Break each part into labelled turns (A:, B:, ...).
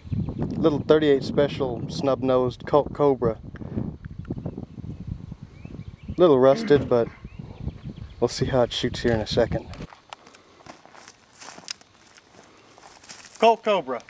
A: Little 38 special snub-nosed Colt Cobra. A little rusted, but we'll see how it shoots here in a second. Colt Cobra.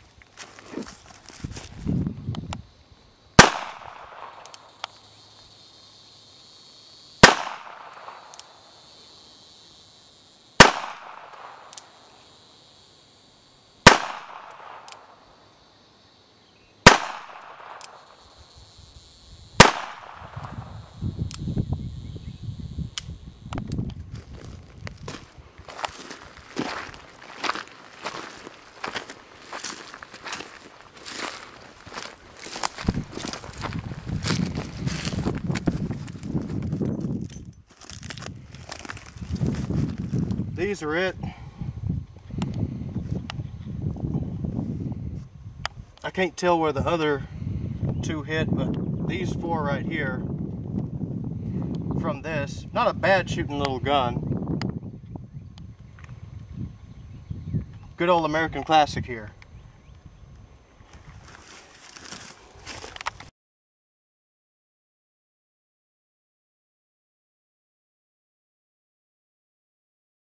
A: These are it. I can't tell where the other two hit, but these four right here from this, not a bad shooting little gun. Good old American classic here.